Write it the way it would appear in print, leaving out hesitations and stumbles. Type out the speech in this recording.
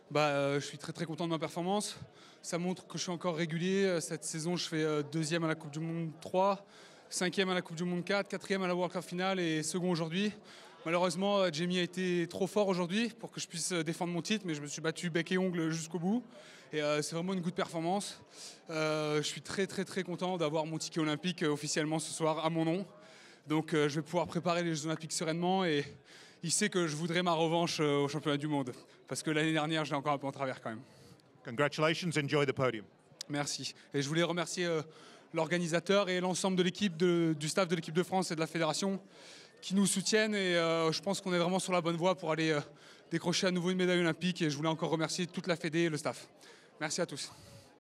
Je suis très très content de ma performance. Ça montre que je suis encore régulier. Cette saison, je fais deuxième à la Coupe du Monde 3, cinquième à la Coupe du Monde 4, quatrième à la World Cup finale et second aujourd'hui. Malheureusement, Jamie a été trop fort aujourd'hui pour que je puisse défendre mon titre, mais je me suis battu bec et ongle jusqu'au bout. Et c'est vraiment une good performance. Je suis très très très content d'avoir mon ticket olympique officiellement ce soir à mon nom. Donc je vais pouvoir préparer les Jeux Olympiques sereinement et il sait que je voudrais ma revanche au championnat du monde. Parce que l'année dernière, je l'ai encore un peu en travers quand même. Congratulations, enjoy the podium. Merci. Et je voulais remercier l'organisateur et l'ensemble de l'équipe, du staff de l'équipe de France et de la fédération qui nous soutiennent. Et je pense qu'on est vraiment sur la bonne voie pour aller décrocher à nouveau une médaille olympique. Et je voulais encore remercier toute la fédé et le staff. Merci à tous.